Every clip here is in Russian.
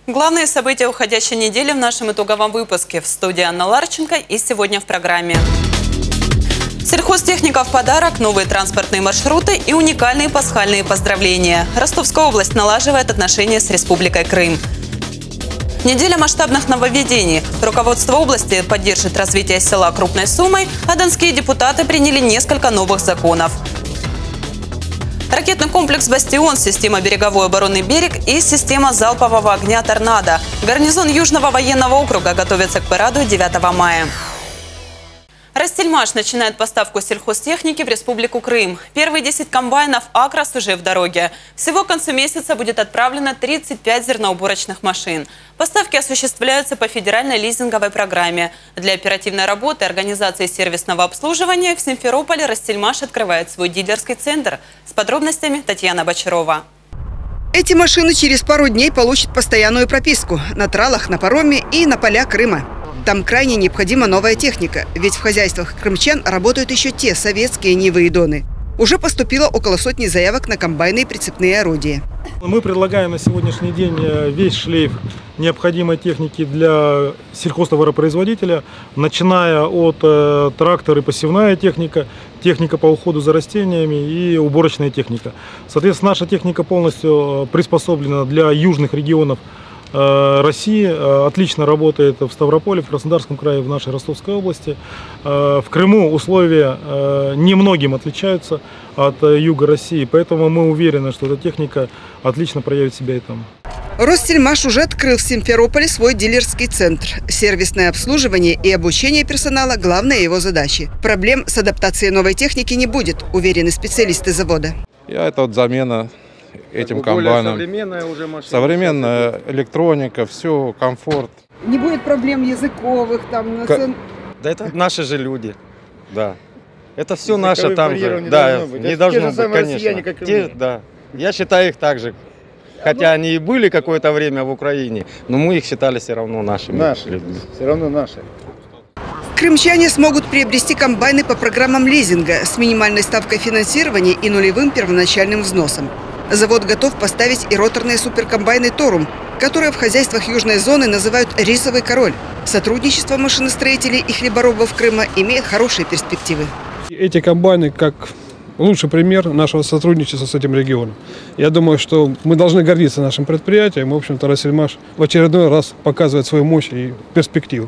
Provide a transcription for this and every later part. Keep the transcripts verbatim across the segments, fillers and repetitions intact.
Главные события уходящей недели в нашем итоговом выпуске. В студии Анна Ларченко и сегодня в программе. Сельхозтехника в подарок, новые транспортные маршруты и уникальные пасхальные поздравления. Ростовская область налаживает отношения с Республикой Крым. Неделя масштабных нововведений. Руководство области поддержит развитие села крупной суммой, а донские депутаты приняли несколько новых законов. Ракетный комплекс «Бастион», система береговой обороны «Берег» и система залпового огня «Торнадо». Гарнизон Южного военного округа готовится к параду девятого мая. Ростельмаш начинает поставку сельхозтехники в Республику Крым. Первые десять комбайнов «Акрос» уже в дороге. Всего к концу месяца будет отправлено тридцать пять зерноуборочных машин. Поставки осуществляются по федеральной лизинговой программе. Для оперативной работы организации сервисного обслуживания в Симферополе Ростельмаш открывает свой дилерский центр. С подробностями Татьяна Бочарова. Эти машины через пару дней получат постоянную прописку на тралах, на пароме и на поля Крыма. Там крайне необходима новая техника, ведь в хозяйствах крымчан работают еще те советские Нивы и Доны. Уже поступило около сотни заявок на комбайны и прицепные орудия. Мы предлагаем на сегодняшний день весь шлейф необходимой техники для сельхозтоваропроизводителя, начиная от э, трактора и посевная техника, техника по уходу за растениями и уборочная техника. Соответственно, наша техника полностью приспособлена для южных регионов России, отлично работает в Ставрополе, в Краснодарском крае, в нашей Ростовской области. В Крыму условия немногим отличаются от юга России, поэтому мы уверены, что эта техника отлично проявит себя и там. Ростельмаш уже открыл в Симферополе свой дилерский центр. Сервисное обслуживание и обучение персонала – главные его задачи. Проблем с адаптацией новой техники не будет, уверены специалисты завода. И это вот замена этим комбайном. Современная уже машина. Современная электроника, все, комфорт. Не будет проблем языковых там. К... Да это наши же люди, да. Это все наше там же. Не да, должно быть. Не должно быть, конечно. Россияне, как и Те, да. Я считаю их так же. Хотя ну, они и были какое-то время в Украине, но мы их считали все равно нашими. Наши, людьми. Все равно наши. Крымчане смогут приобрести комбайны по программам лизинга с минимальной ставкой финансирования и нулевым первоначальным взносом. Завод готов поставить и роторные суперкомбайны «Торум», которые в хозяйствах южной зоны называют «рисовый король». Сотрудничество машиностроителей и хлеборобов Крыма имеет хорошие перспективы. Эти комбайны как лучший пример нашего сотрудничества с этим регионом. Я думаю, что мы должны гордиться нашим предприятием. В общем-то, Ростельмаш в очередной раз показывает свою мощь и перспективу.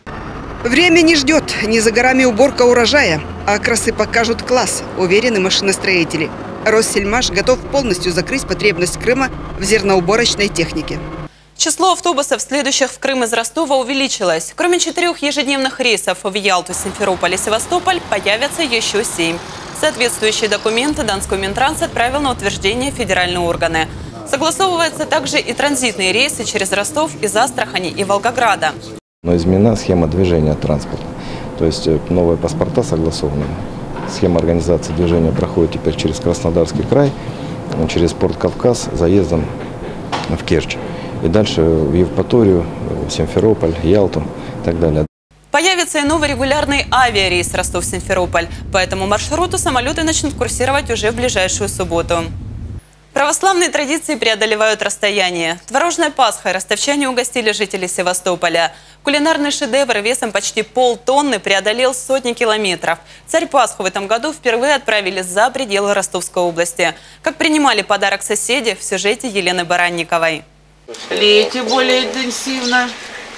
Время не ждет. Не за горами уборка урожая. А красы покажут класс, уверены машиностроители. Ростельмаш готов полностью закрыть потребность Крыма в зерноуборочной технике. Число автобусов, следующих в Крым из Ростова, увеличилось. Кроме четырех ежедневных рейсов в Ялту, Симферополь и Севастополь, появятся еще семь. Соответствующие документы Донской Минтранс отправил на утверждение федеральные органы. Согласовываются также и транзитные рейсы через Ростов из Астрахани и Волгограда. Но изменена схема движения транспорта, то есть новые паспорта согласованы. Схема организации движения проходит теперь через Краснодарский край, через порт Кавказ, заездом в Керчь. И дальше в Евпаторию, в Симферополь, Ялту и так далее. Появится и новый регулярный авиарейс Ростов-Симферополь. По этому маршруту самолеты начнут курсировать уже в ближайшую субботу. Православные традиции преодолевают расстояние. Творожной Пасхой ростовчане угостили жителей Севастополя. Кулинарный шедевр весом почти полтонны преодолел сотни километров. Царь Пасху в этом году впервые отправили за пределы Ростовской области. Как принимали подарок соседи, в сюжете Елены Баранниковой. Лейте более интенсивно.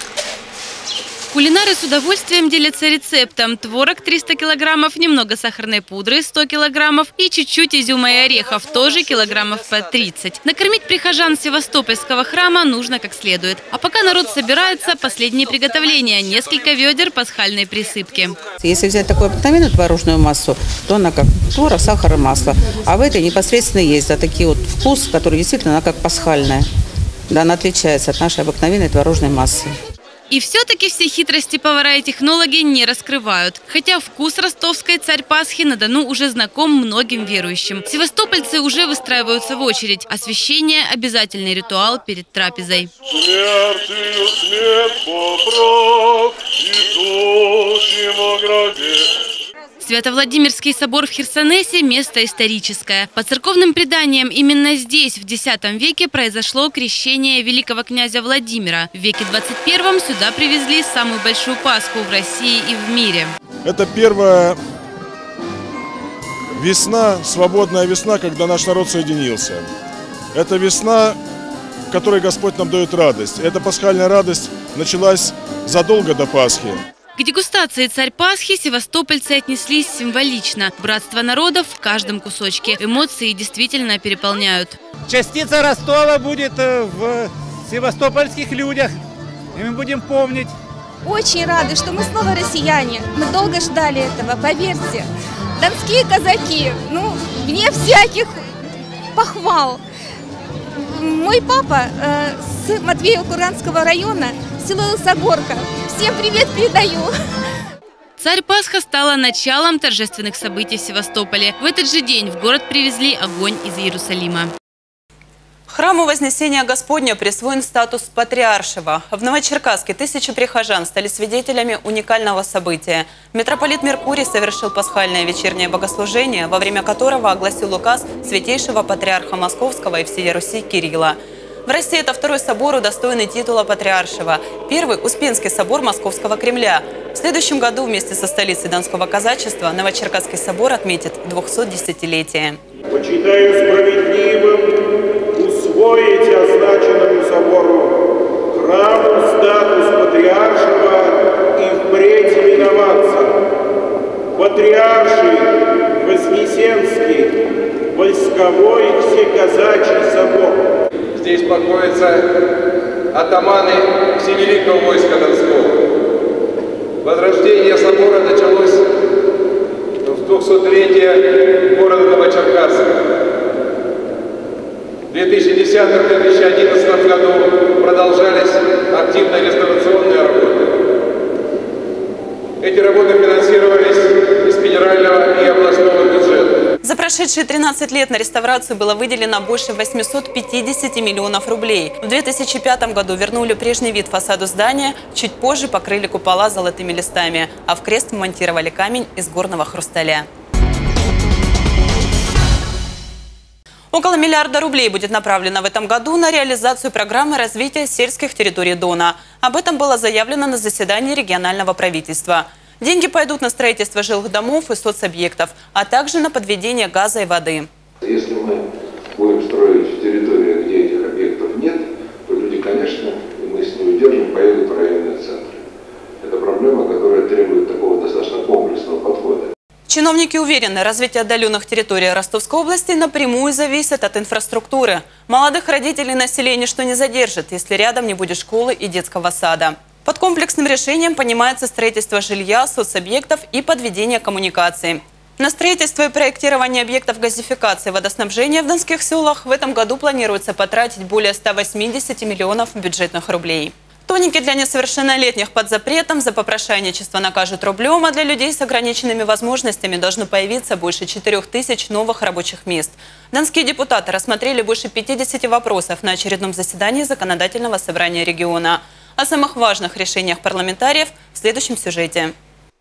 Кулинары с удовольствием делятся рецептом. Творог триста килограммов, немного сахарной пудры сто килограммов и чуть-чуть изюма и орехов, тоже килограммов по тридцать. Накормить прихожан Севастопольского храма нужно как следует. А пока народ собирается, последние приготовления. Несколько ведер пасхальной присыпки. Если взять такую обыкновенную творожную массу, то она как творог, сахар и масло. А в этой непосредственно есть да, такие вот вкус, который действительно она как пасхальная. Да, она отличается от нашей обыкновенной творожной массы. И все-таки все хитрости повара и технологи не раскрывают. Хотя вкус ростовской царь Пасхи на Дону уже знаком многим верующим. Севастопольцы уже выстраиваются в очередь. Освящение – обязательный ритуал перед трапезой. Смертью смерть поправ, и тучи в ограде. Свято-Владимирский собор в Херсонесе – место историческое. По церковным преданиям, именно здесь в десятом веке произошло крещение великого князя Владимира. В веке двадцать первом сюда привезли самую большую Пасху в России и в мире. Это первая весна, свободная весна, когда наш народ соединился. Это весна, в которой Господь нам дает радость. Эта пасхальная радость началась задолго до Пасхи. К дегустации «Царь Пасхи» севастопольцы отнеслись символично. Братство народов в каждом кусочке. Эмоции действительно переполняют. Частица Ростова будет в севастопольских людях, и мы будем помнить. Очень рады, что мы снова россияне. Мы долго ждали этого, поверьте. Донские казаки, ну, вне всяких похвал. Мой папа э, с Матвеево-Куранского района, село Илсогорка. Всем привет передаю. Царь Пасха стала началом торжественных событий в Севастополе. В этот же день в город привезли огонь из Иерусалима. Храму Вознесения Господня присвоен статус патриаршего. В Новочеркасске тысячи прихожан стали свидетелями уникального события. Митрополит Меркурий совершил пасхальное вечернее богослужение, во время которого огласил указ святейшего патриарха Московского и всея Руси Кирилла. В России это второй собор, удостоенный титула патриаршего. Первый – Успенский собор Московского Кремля. В следующем году вместе со столицей Донского казачества Новочеркасский собор отметит двухсотдесятилетие. Почитаю справедливым усвоить означенному собору храму статус патриаршего и впредь именоваться. Патриарший Вознесенский войсковой всеказачий собор. Здесь покоятся атаманы Всевеликого войска Донского. Возрождение собора началось в двухсотлетие города Новочеркасска. В две тысячи десятом — две тысячи одиннадцатом году продолжались активные реставрационные работы. Эти работы финансировались из федерального и областного бюджета. За прошедшие тринадцать лет на реставрацию было выделено больше восьмисот пятидесяти миллионов рублей. В две тысячи пятом году вернули прежний вид фасаду здания, чуть позже покрыли купола золотыми листами, а в крест монтировали камень из горного хрусталя. Около миллиарда рублей будет направлено в этом году на реализацию программы развития сельских территорий Дона. Об этом было заявлено на заседании регионального правительства. Деньги пойдут на строительство жилых домов и соцобъектов, а также на подведение газа и воды. Если мы будем строить в территории, где этих объектов нет, то люди, конечно, и мы с ней удержим, поедут в районные центры. Это проблема, которая требует такого достаточно комплексного подхода. Чиновники уверены, развитие отдаленных территорий Ростовской области напрямую зависит от инфраструктуры. Молодых родителей и населения что не задержит, если рядом не будет школы и детского сада. Под комплексным решением понимается строительство жилья, соцобъектов и подведение коммуникаций. На строительство и проектирование объектов газификации и водоснабжения в донских селах в этом году планируется потратить более ста восьмидесяти миллионов бюджетных рублей. Тоники для несовершеннолетних под запретом, за попрошайничество накажут рублем, а для людей с ограниченными возможностями должно появиться больше четырёх тысяч новых рабочих мест. Донские депутаты рассмотрели больше пятидесяти вопросов на очередном заседании Законодательного собрания региона. О самых важных решениях парламентариев в следующем сюжете.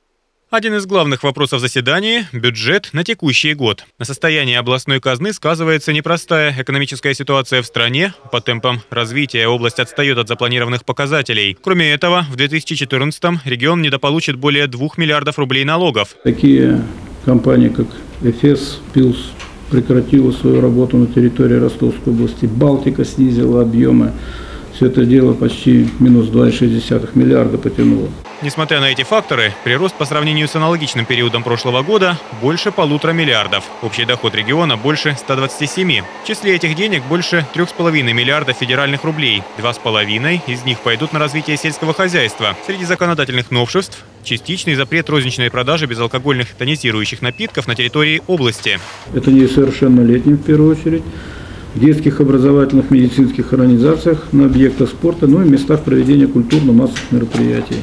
Один из главных вопросов заседания – бюджет на текущий год. На состоянии областной казны сказывается непростая экономическая ситуация в стране. По темпам развития область отстает от запланированных показателей. Кроме этого, в две тысячи четырнадцатом регион недополучит более двух миллиардов рублей налогов. Такие компании, как Эфес, Пилс, прекратила свою работу на территории Ростовской области. Балтика снизила объемы. Все это дело почти минус два и шесть десятых миллиарда потянуло. Несмотря на эти факторы, прирост по сравнению с аналогичным периодом прошлого года больше полутора миллиардов. Общий доход региона больше ста двадцати семи. В числе этих денег больше трех с половиной миллиардов федеральных рублей. Два с половиной из них пойдут на развитие сельского хозяйства. Среди законодательных новшеств – частичный запрет розничной продажи безалкогольных тонизирующих напитков на территории области. Это несовершеннолетним в первую очередь. В детских образовательных медицинских организациях, на объектах спорта, ну и местах проведения культурно-массовых мероприятий.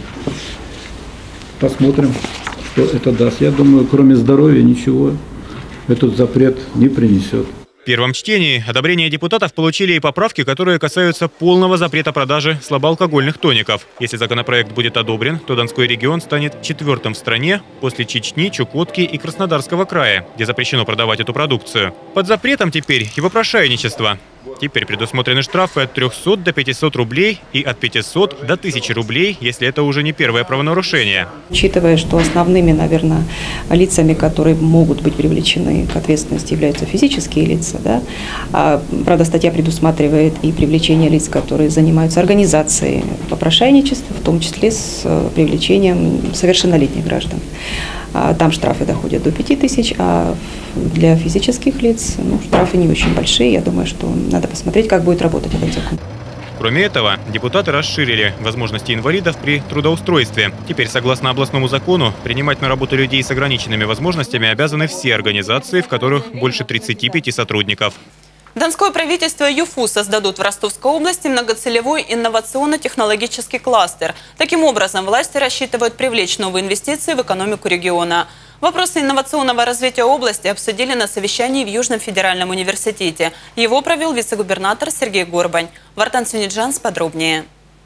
Посмотрим, что это даст. Я думаю, кроме здоровья ничего этот запрет не принесет. первом чтении одобрение депутатов получили и поправки, которые касаются полного запрета продажи слабоалкогольных тоников. Если законопроект будет одобрен, то Донской регион станет четвертым в стране после Чечни, Чукотки и Краснодарского края, где запрещено продавать эту продукцию. Под запретом теперь и попрошайничество. Теперь предусмотрены штрафы от трёхсот до пятисот рублей и от пятисот до тысячи рублей, если это уже не первое правонарушение. Учитывая, что основными, наверное, лицами, которые могут быть привлечены к ответственности, являются физические лица, да? А, правда, статья предусматривает и привлечение лиц, которые занимаются организацией попрошайничества, в том числе с привлечением совершеннолетних граждан. Там штрафы доходят до пяти тысяч, а для физических лиц ну, штрафы не очень большие. Я думаю, что надо посмотреть, как будет работать этот закон. Кроме этого, депутаты расширили возможности инвалидов при трудоустройстве. Теперь, согласно областному закону, принимать на работу людей с ограниченными возможностями обязаны все организации, в которых больше тридцати пяти сотрудников. Донское правительство и ЮФУ создадут в Ростовской области многоцелевой инновационно-технологический кластер. Таким образом, власти рассчитывают привлечь новые инвестиции в экономику региона. Вопросы инновационного развития области обсудили на совещании в Южном федеральном университете. Его провел вице-губернатор Сергей Горбань. Вартан Сюниджанс подробнее.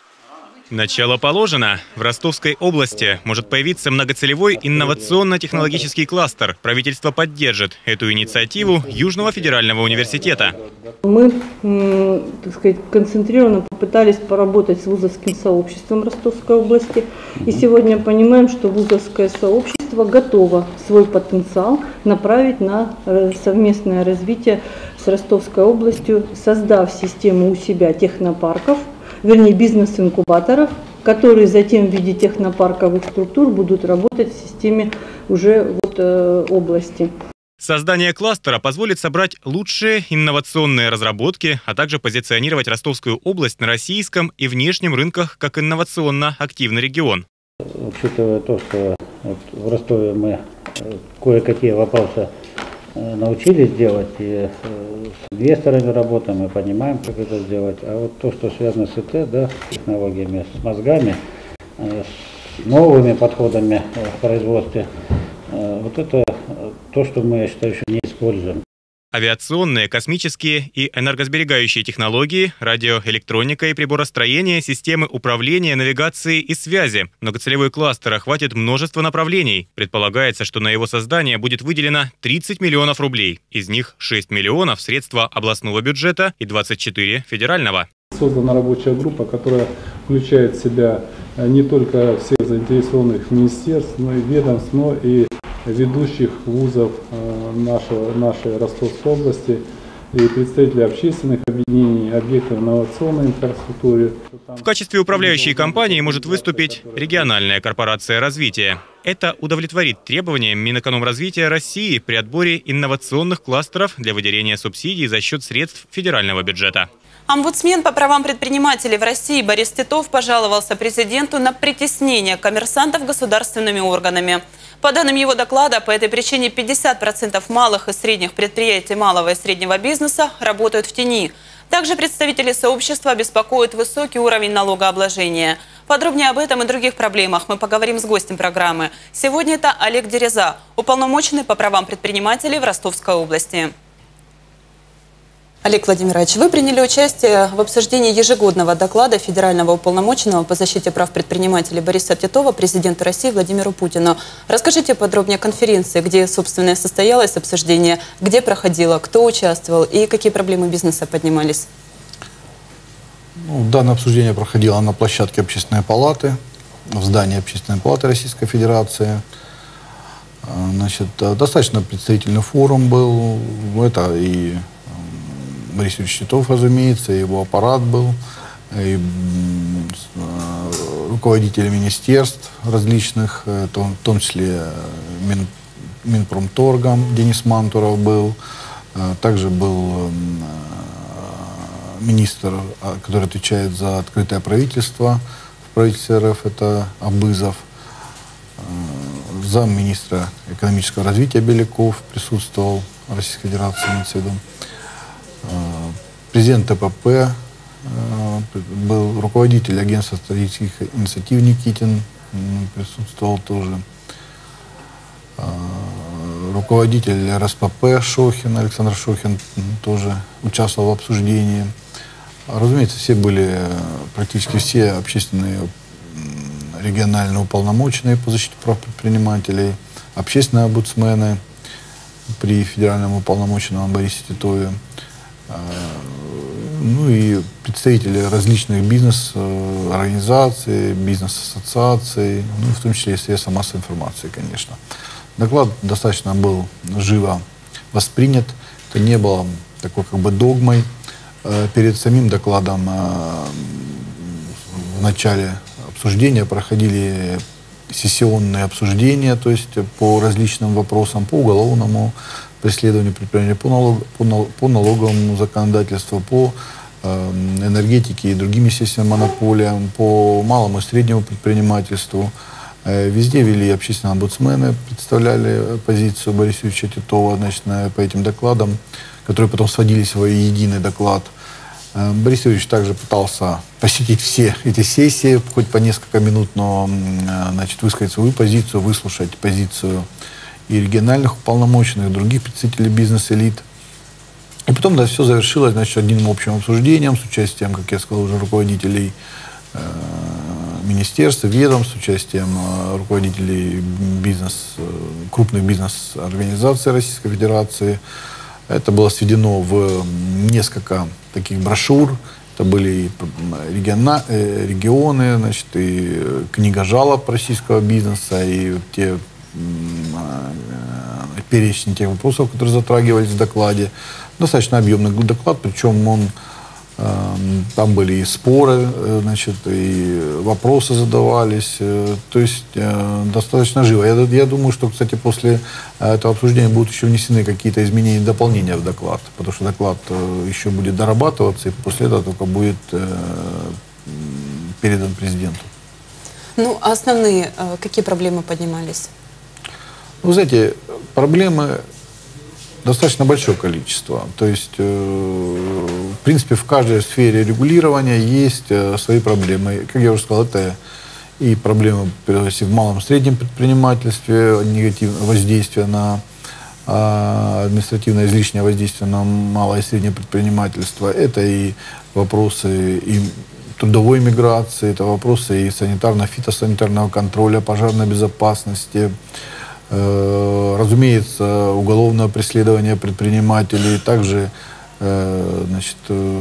Начало положено. В Ростовской области может появиться многоцелевой инновационно-технологический кластер. Правительство поддержит эту инициативу Южного федерального университета. Мы, так сказать, концентрированно попытались поработать с вузовским сообществом Ростовской области. И сегодня понимаем, что вузовское сообщество готово свой потенциал направить на совместное развитие с Ростовской областью, создав систему у себя технопарков, вернее бизнес-инкубаторов, которые затем в виде технопарковых структур будут работать в системе уже вот, э, области. Создание кластера позволит собрать лучшие инновационные разработки, а также позиционировать Ростовскую область на российском и внешнем рынках как инновационно активный регион. Учитывая то, что вот в Ростове мы кое-какие вопросы научились делать, и с инвесторами работаем, мы понимаем, как это сделать. А вот то, что связано с ИТ, да, с технологиями, с мозгами, с новыми подходами в производстве, вот это то, что мы, я считаю, еще не используем. Авиационные, космические и энергосберегающие технологии, радиоэлектроника и приборостроение, системы управления, навигации и связи. Многоцелевой кластер охватит множество направлений. Предполагается, что на его создание будет выделено тридцать миллионов рублей. Из них шесть миллионов – средства областного бюджета и двадцать четыре – федерального. Создана рабочая группа, которая включает в себя не только всех заинтересованных министерств, но и ведомств, но и ведущих вузов нашего, нашей Ростовской области и представителей общественных объединений, объектов инновационной инфраструктуры. В качестве управляющей компании может выступить региональная корпорация развития. Это удовлетворит требованиям Минэкономразвития России при отборе инновационных кластеров для выделения субсидий за счет средств федерального бюджета. Омбудсмен по правам предпринимателей в России Борис Титов пожаловался президенту на притеснение коммерсантов государственными органами. По данным его доклада, по этой причине пятьдесят процентов малых и средних предприятий малого и среднего бизнеса работают в тени. Также представители сообщества беспокоят высокий уровень налогообложения. Подробнее об этом и других проблемах мы поговорим с гостем программы. Сегодня это Олег Дереза, уполномоченный по правам предпринимателей в Ростовской области. Олег Владимирович, вы приняли участие в обсуждении ежегодного доклада Федерального уполномоченного по защите прав предпринимателей Бориса Титова президенту России Владимиру Путину. Расскажите подробнее о конференции, где, собственно, состоялось обсуждение, где проходило, кто участвовал и какие проблемы бизнеса поднимались. Ну, данное обсуждение проходило на площадке Общественной палаты, в здании Общественной палаты Российской Федерации. Значит, достаточно представительный форум был. Это и Борис Юрьевич Титов, разумеется, его аппарат был, и руководители министерств различных, в том числе Мин, Минпромторгом Денис Мантуров был, также был министр, который отвечает за открытое правительство в правительстве РФ, это Абызов, замминистра экономического развития Беляков присутствовал, Российской Федерации, имеется в виду. Президент ТПП был, руководитель агентства стратегических инициатив Никитин присутствовал тоже, руководитель эр эс пэ пэ Шохин, Александр Шохин, тоже участвовал в обсуждении. Разумеется, все были, практически все общественные региональные уполномоченные по защите прав предпринимателей, общественные омбудсмены при федеральном уполномоченном Борисе Титове, ну и представители различных бизнес-организаций, бизнес-ассоциаций, ну, в том числе и средства массовой информации, конечно. Доклад достаточно был живо воспринят, это не было такой как бы догмой. Перед самим докладом в начале обсуждения проходили сессионные обсуждения, то есть по различным вопросам, по уголовному преследованию предпринимателей, по, налог, по, нал, по налоговому законодательству, по э, энергетике и другим, естественно, монополиям, по малому и среднему предпринимательству. Э, везде вели общественные омбудсмены, представляли позицию Бориса Юрьевича Титова, значит, на, по этим докладам, которые потом сводились в единый доклад. Э, Борис Юрьевич также пытался посетить все эти сессии, хоть по несколько минут, но э, значит, высказать свою позицию, выслушать позицию и региональных уполномоченных, и других представителей бизнес-элит. И потом, да, все завершилось, значит, одним общим обсуждением с участием, как я сказал, уже руководителей э, министерств, ведомств, с участием э, руководителей бизнес, э, крупных бизнес-организаций Российской Федерации. Это было сведено в несколько таких брошюр. Это были и региона, э, регионы, значит, и книга жалоб российского бизнеса, и те перечень тех вопросов, которые затрагивались в докладе. Достаточно объемный доклад, причем он, э, там были и споры, э, значит, и вопросы задавались, э, то есть э, достаточно живо. Я, я думаю, что, кстати, после этого обсуждения будут еще внесены какие-то изменения и дополнения в доклад, потому что доклад э, еще будет дорабатываться, и после этого только будет э, передан президенту. Ну, а основные э, какие проблемы поднимались? Вы знаете, проблемы достаточно большое количество. То есть, э, в принципе, в каждой сфере регулирования есть э, свои проблемы. Как я уже сказал, это и проблемы в малом и среднем предпринимательстве, негативное воздействие на э, административное излишнее воздействие на малое и среднее предпринимательство. Это и вопросы и трудовой миграции, это вопросы и санитарно-фитосанитарного контроля, пожарной безопасности, разумеется, уголовное преследование предпринимателей, также значит,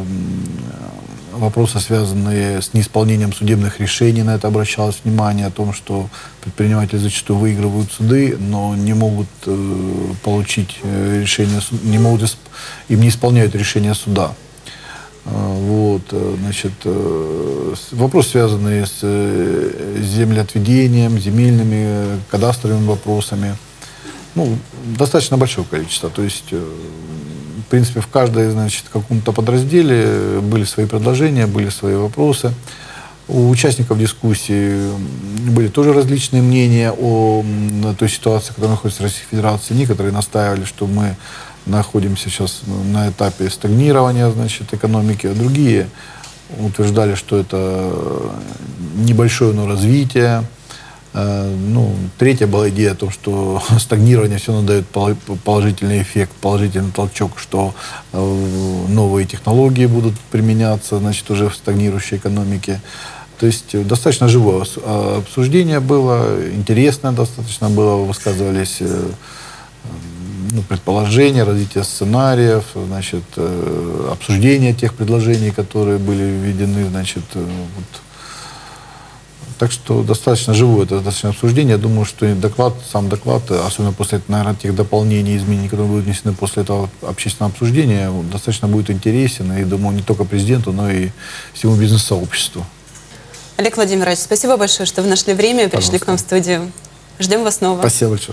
вопросы, связанные с неисполнением судебных решений, на это обращалось внимание, о том, что предприниматели зачастую выигрывают суды, но не могут получить решение, не могут, им не исполняют решение суда. Вот, значит, вопросы, связанные с землеотведением, земельными, кадастровыми вопросами, ну, достаточно большое количество. То есть, в принципе, в каждой, значит, каком-то подразделе были свои предложения, были свои вопросы. У участников дискуссии были тоже различные мнения о той ситуации, которая находится в Российской Федерации. Некоторые настаивали, что мы находимся сейчас на этапе стагнирования, значит, экономики, а другие утверждали, что это небольшое, но развитие. Ну, третья была идея о том, что стагнирование все равно дает положительный эффект, положительный толчок, что новые технологии будут применяться, значит, уже в стагнирующей экономике. То есть достаточно живое обсуждение было, интересное достаточно было, высказывались ну, предположения, развитие сценариев, значит, э, обсуждение тех предложений, которые были введены, значит, э, вот. Так что достаточно живое это достаточно обсуждение. Я думаю, что доклад, сам доклад, особенно после, наверное, тех дополнений и изменений, которые будут внесены после этого общественного обсуждения, достаточно будет интересен, и, думаю, не только президенту, но и всему бизнес-сообществу. Олег Владимирович, спасибо большое, что вы нашли время и пришли Пожалуйста. К нам в студию. Ждем вас снова. Спасибо большое.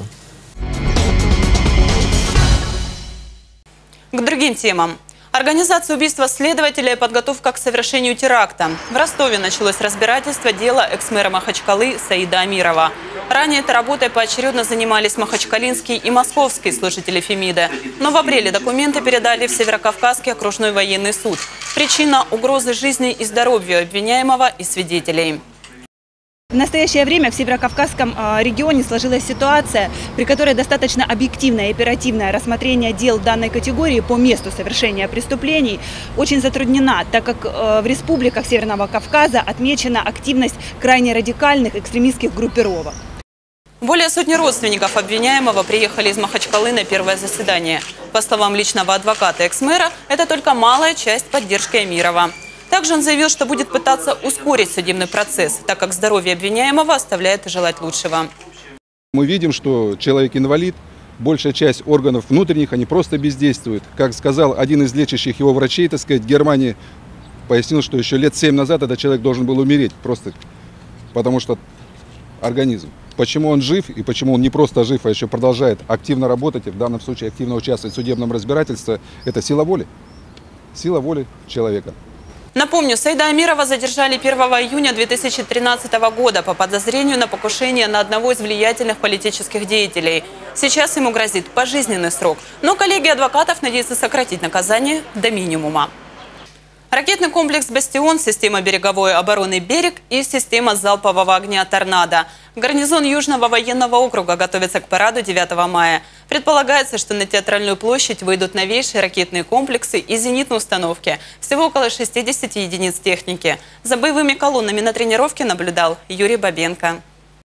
К другим темам. Организация убийства следователя и подготовка к совершению теракта. В Ростове началось разбирательство дела экс-мэра Махачкалы Саида Амирова. Ранее этой работой поочередно занимались махачкалинские и московские служители Фемиды. Но в апреле документы передали в Северокавказский окружной военный суд. Причина – угрозы жизни и здоровью обвиняемого и свидетелей. В настоящее время в Северокавказском регионе сложилась ситуация, при которой достаточно объективное и оперативное рассмотрение дел данной категории по месту совершения преступлений очень затруднена, так как в республиках Северного Кавказа отмечена активность крайне радикальных экстремистских группировок. Более сотни родственников обвиняемого приехали из Махачкалы на первое заседание. По словам личного адвоката экс-мэра, это только малая часть поддержки Амирова. Также он заявил, что будет пытаться ускорить судебный процесс, так как здоровье обвиняемого оставляет желать лучшего. Мы видим, что человек инвалид, большая часть органов внутренних, они просто бездействуют. Как сказал один из лечащих его врачей, так сказать, в Германии, пояснил, что еще лет семь назад этот человек должен был умереть, просто потому что организм. Почему он жив и почему он не просто жив, а еще продолжает активно работать, и в данном случае активно участвовать в судебном разбирательстве, это сила воли. Сила воли человека. Напомню, Саида Амирова задержали первого июня две тысячи тринадцатого года по подозрению на покушение на одного из влиятельных политических деятелей. Сейчас ему грозит пожизненный срок, но коллегия адвокатов надеется сократить наказание до минимума. Ракетный комплекс «Бастион», система береговой обороны «Берег» и система залпового огня «Торнадо». Гарнизон Южного военного округа готовится к параду девятого мая. Предполагается, что на Театральную площадь выйдут новейшие ракетные комплексы и зенитные установки. Всего около шестидесяти единиц техники. За боевыми колоннами на тренировке наблюдал Юрий Бабенко.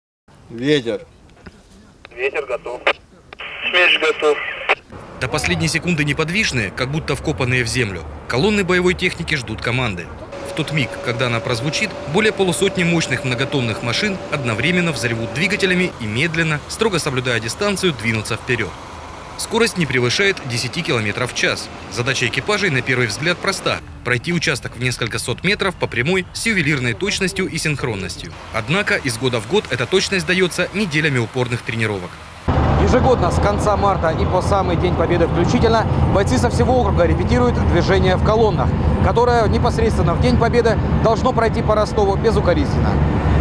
Ветер. Ветер готов. Смерч готов. До последней секунды неподвижные, как будто вкопанные в землю. Колонны боевой техники ждут команды. В тот миг, когда она прозвучит, более полусотни мощных многотонных машин одновременно взорвут двигателями и медленно, строго соблюдая дистанцию, двинутся вперед. Скорость не превышает десяти километров в час. Задача экипажей на первый взгляд проста – пройти участок в несколько сот метров по прямой с ювелирной точностью и синхронностью. Однако из года в год эта точность дается неделями упорных тренировок. Ежегодно с конца марта и по самый День Победы включительно бойцы со всего округа репетируют движение в колоннах, которое непосредственно в День Победы должно пройти по Ростову безукоризненно.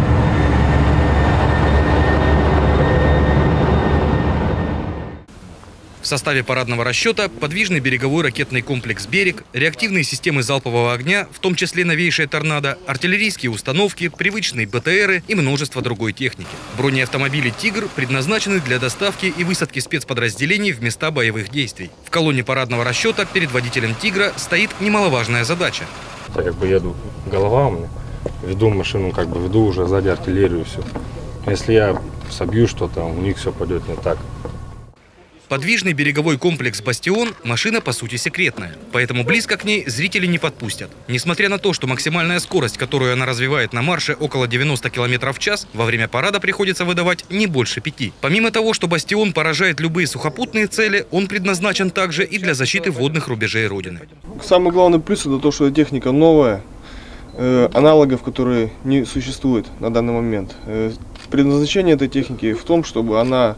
В составе парадного расчета подвижный береговой ракетный комплекс «Берег», реактивные системы залпового огня, в том числе новейшие «Торнадо», артиллерийские установки, привычные БТРы и множество другой техники. Бронеавтомобили «Тигр» предназначены для доставки и высадки спецподразделений в места боевых действий. В колонне парадного расчета перед водителем «Тигра» стоит немаловажная задача. Я как бы еду, голова у меня, веду машину, как бы веду уже сзади артиллерию, все. Если я собью что-то, у них все пойдет не так. Подвижный береговой комплекс «Бастион» – машина по сути секретная, поэтому близко к ней зрители не подпустят. Несмотря на то, что максимальная скорость, которую она развивает на марше, около девяноста километров в час, во время парада приходится выдавать не больше пяти. Помимо того, что «Бастион» поражает любые сухопутные цели, он предназначен также и для защиты водных рубежей Родины. Самый главный плюс – это то, что техника новая, э, аналогов, которые не существует на данный момент. Э, предназначение этой техники в том, чтобы она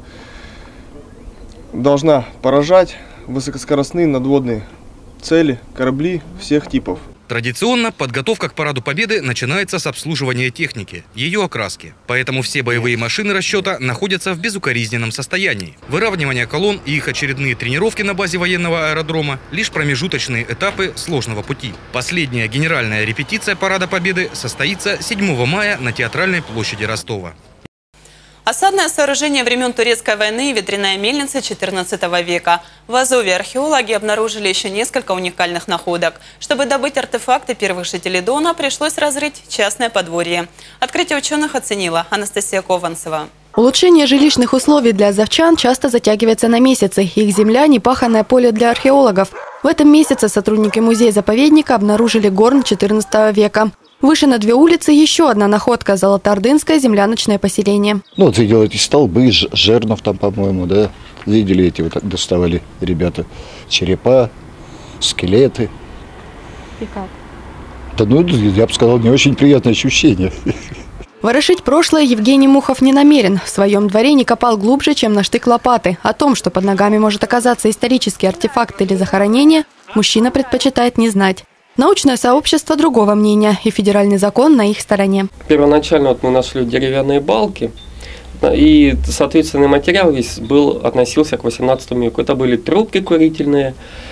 должна поражать высокоскоростные надводные цели, корабли всех типов. Традиционно подготовка к параду Победы начинается с обслуживания техники, ее окраски. Поэтому все боевые машины расчета находятся в безукоризненном состоянии. Выравнивание колонн и их очередные тренировки на базе военного аэродрома – лишь промежуточные этапы сложного пути. Последняя генеральная репетиция парада Победы состоится седьмого мая на Театральной площади Ростова. Осадное сооружение времен Турецкой войны и ветряная мельница четырнадцатого века. В Азове археологи обнаружили еще несколько уникальных находок. Чтобы добыть артефакты первых жителей Дона, пришлось разрыть частное подворье. Открытие ученых оценила Анастасия Кованцева. Улучшение жилищных условий для азовчан часто затягивается на месяцы. Их земля – непаханное поле для археологов. В этом месяце сотрудники музея-заповедника обнаружили горн четырнадцатого века. Выше на две улицы еще одна находка – Золотоордынское земляночное поселение. Ну, вот видел эти столбы, жернов там, по-моему, да. Видели эти, вот доставали ребята черепа, скелеты. И как? Да, ну, я бы сказал, не очень приятное ощущение. Ворошить прошлое Евгений Мухов не намерен. В своем дворе не копал глубже, чем на штык лопаты. О том, что под ногами может оказаться исторический артефакт или захоронение, мужчина предпочитает не знать. Научное сообщество другого мнения, и федеральный закон на их стороне. Первоначально вот мы нашли деревянные балки, и, соответственно, материал весь был, относился к восемнадцатому веку. Это были трубки курительные,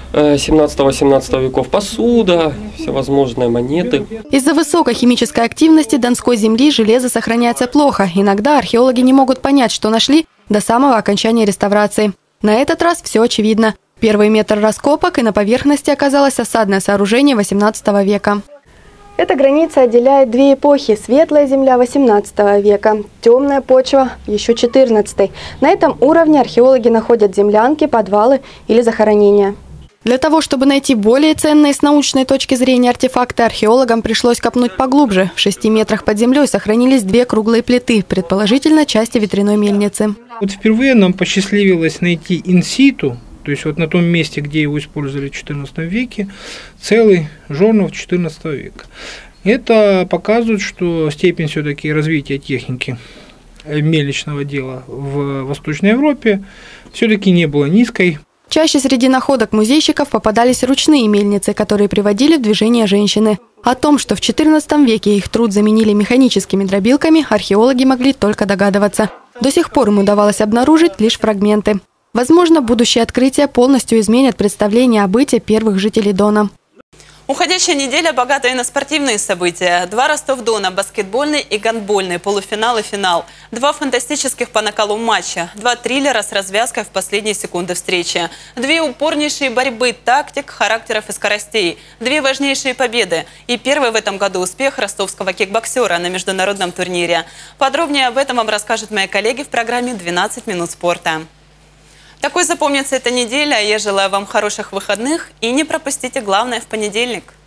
семнадцатого-восемнадцатого веков посуда, всевозможные монеты. Из-за высокой химической активности донской земли железо сохраняется плохо. Иногда археологи не могут понять, что нашли до самого окончания реставрации. На этот раз все очевидно. Первый метр раскопок, и на поверхности оказалось осадное сооружение восемнадцатого века. Эта граница отделяет две эпохи. Светлая земля восемнадцатого века, темная почва еще четырнадцатый. На этом уровне археологи находят землянки, подвалы или захоронения. Для того, чтобы найти более ценные с научной точки зрения артефакты, археологам пришлось копнуть поглубже. В шести метрах под землей сохранились две круглые плиты, предположительно части ветряной мельницы. Вот впервые нам посчастливилось найти инситу, то есть вот на том месте, где его использовали в четырнадцатом веке, целый жорнов четырнадцатого века. Это показывает, что степень все-таки развития техники мельничного дела в Восточной Европе все-таки не была низкой. Чаще среди находок музейщиков попадались ручные мельницы, которые приводили в движение женщины. О том, что в четырнадцатом веке их труд заменили механическими дробилками, археологи могли только догадываться. До сих пор им удавалось обнаружить лишь фрагменты. Возможно, будущие открытия полностью изменят представление о быте первых жителей Дона. Уходящая неделя богата и на спортивные события. Два Ростов-Дона, баскетбольный и гандбольный, полуфинал и финал. Два фантастических по накалу матча. Два триллера с развязкой в последние секунды встречи. Две упорнейшие борьбы тактик, характеров и скоростей. Две важнейшие победы. И первый в этом году успех ростовского кикбоксера на международном турнире. Подробнее об этом вам расскажут мои коллеги в программе «двенадцать минут спорта». Такой запомнится эта неделя. Я желаю вам хороших выходных и не пропустите главное в понедельник.